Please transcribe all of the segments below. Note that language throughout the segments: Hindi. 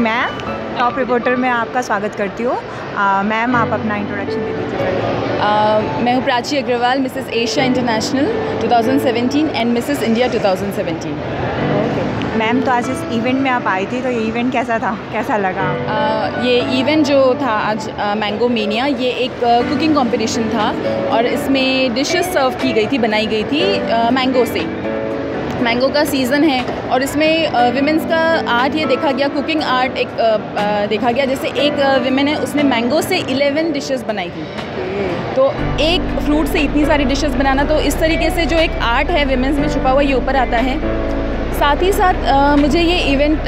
मैम, टॉप रिपोर्टर में आपका स्वागत करती हूँ। मैम, आप अपना इंट्रोडक्शन दे दीजिए। मैं हूँ Prachi Agarwal, Mrs Asia International 2017 and Mrs India 2017। Okay ma'am, तो आज इस इवेंट में आप आई थी, तो ये इवेंट कैसा था, कैसा लगा? ये इवेंट जो था आज मैंगो मेनिया, ये एक कुकिंग कंपटीशन था और इसमें डिशेस सर्व की गई थी, बनाई गई थी मैंगो से। मैंगो का सीज़न है और इसमें विमेंस का आर्ट ये देखा गया, कुकिंग आर्ट एक देखा गया। जैसे एक विमेन है, उसने मैंगो से 11 डिशेस बनाई थी। तो एक फ्रूट से इतनी सारी डिशेस बनाना, तो इस तरीके से जो एक आर्ट है विमेंस में छुपा हुआ, ये ऊपर आता है। साथ ही साथ मुझे ये इवेंट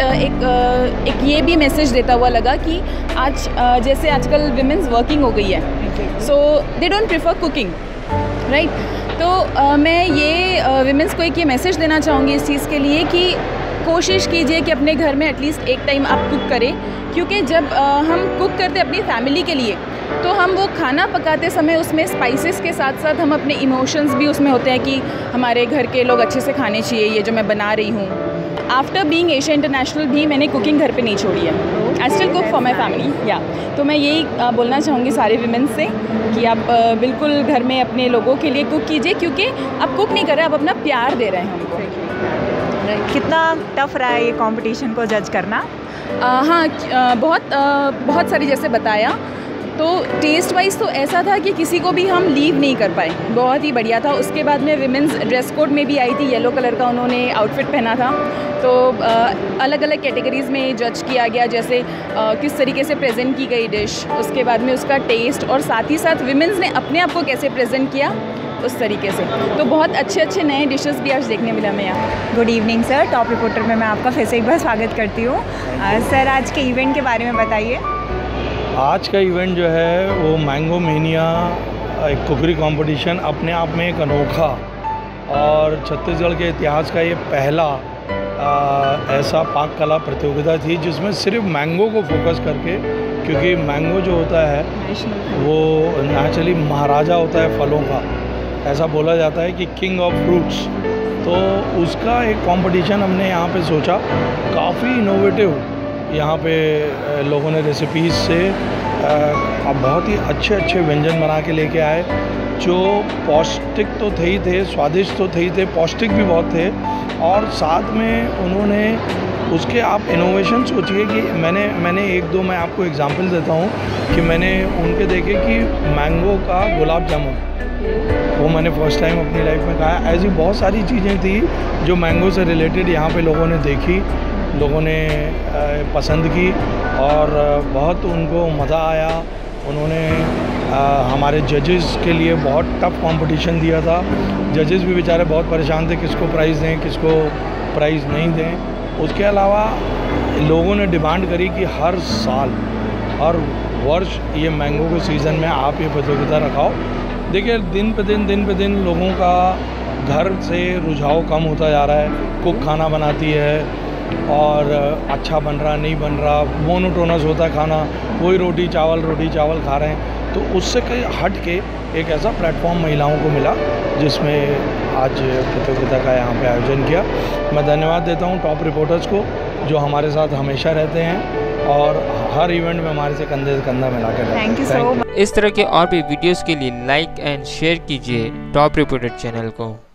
एक ये भी मैसेज देता हुआ लगा कि आज जैसे आजकल विमेंस वर्किंग हो गई है, so they don't prefer cooking, right. तो मैं ये विमेंस को एक ये मैसेज देना चाहूँगी इस चीज़ के लिए कि कोशिश कीजिए कि अपने घर में एटलीस्ट एक टाइम आप कुक करें, क्योंकि जब हम कुक करते अपनी फैमिली के लिए, तो हम वो खाना पकाते समय उसमें स्पाइसेस के साथ साथ हम अपने इमोशंस भी उसमें होते हैं कि हमारे घर के लोग अच्छे से खाने चाहिए ये जो मैं बना रही हूँ। आफ्टर बीइंग एशिया इंटरनेशनल भी मैंने कुकिंग घर पे नहीं छोड़ी है। I still cook for my family, yeah. तो मैं यही बोलना चाहूँगी सारे विमेन से कि आप बिल्कुल घर में अपने लोगों के लिए कुक कीजिए, क्योंकि आप कुक नहीं कर रहे, आप अपना प्यार दे रहे हैं हमको। कितना टफ रहा है ये कंपटीशन को जज करना? हाँ, बहुत सारी, जैसे बताया, तो टेस्ट वाइज तो ऐसा था कि किसी को भी हम लीव नहीं कर पाए, बहुत ही बढ़िया था। उसके बाद में विमेंस ड्रेस कोड में भी आई थी, येलो कलर का उन्होंने आउटफिट पहना था। तो अलग अलग कैटेगरीज़ में जज किया गया, जैसे किस तरीके से प्रेजेंट की गई डिश, उसके बाद में उसका टेस्ट, और साथ ही साथ विमेंस ने अपने आप को कैसे प्रेजेंट किया उस तरीके से। तो बहुत अच्छे अच्छे नए डिशेस भी आज देखने मिला हमें यहाँ। Good evening sir, top reporter में मैं आपका फिर से एक बार स्वागत करती हूँ। सर, आज के इवेंट के बारे में बताइए। आज का इवेंट जो है वो मैंगो मेनिया, एक कुकरी कंपटीशन, अपने आप में एक अनोखा और छत्तीसगढ़ के इतिहास का ये पहला ऐसा पाक कला प्रतियोगिता थी जिसमें सिर्फ मैंगो को फोकस करके, क्योंकि मैंगो जो होता है वो नेचुरली महाराजा होता है फलों का, ऐसा बोला जाता है कि किंग ऑफ फ्रूट्स। तो उसका एक कंपटीशन हमने यहाँ पे सोचा, काफ़ी इनोवेटिव यहाँ पे लोगों ने रेसिपीज़ से बहुत ही अच्छे अच्छे व्यंजन बना के लेके आए, जो पौष्टिक तो थे ही थे, स्वादिष्ट तो थे ही थे, पौष्टिक भी बहुत थे। और साथ में उन्होंने उसके आप इनोवेशन सोचिए कि मैंने एक दो मैं आपको एग्जांपल देता हूँ कि मैंने उनके देखे कि मैंगो का गुलाब जामुन, वो मैंने फर्स्ट टाइम अपनी लाइफ में खाया। ऐसी बहुत सारी चीज़ें थी जो मैंगो से रिलेटेड यहाँ पे लोगों ने देखी, लोगों ने पसंद की और बहुत उनको मज़ा आया। उन्होंने हमारे जजेस के लिए बहुत टफ कंपटीशन दिया था। जजेस भी बेचारे बहुत परेशान थे, किसको प्राइज़ दें, किसको प्राइज़ नहीं दें। उसके अलावा लोगों ने डिमांड करी कि हर साल, हर वर्ष ये मैंगो के सीज़न में आप ये प्रतियोगिता रखाओ। देखिए, दिन पे दिन लोगों का घर से रुझाव कम होता जा रहा है। कुक खाना बनाती है और अच्छा बन रहा नहीं बन रहा, मोनोटोनस होता है खाना, वही रोटी चावल खा रहे हैं। तो उससे कहीं हट के एक ऐसा प्लेटफॉर्म महिलाओं को मिला जिसमें आज प्रतियोगिता का यहाँ पे आयोजन किया। मैं धन्यवाद देता हूँ टॉप रिपोर्टर्स को, जो हमारे साथ हमेशा रहते हैं और हर इवेंट में हमारे से कंधे से कंधा मिलाकर रहते हैं। Thank you so much. इस तरह के और भी वीडियोस के लिए लाइक एंड शेयर कीजिए टॉप रिपोर्टर चैनल को।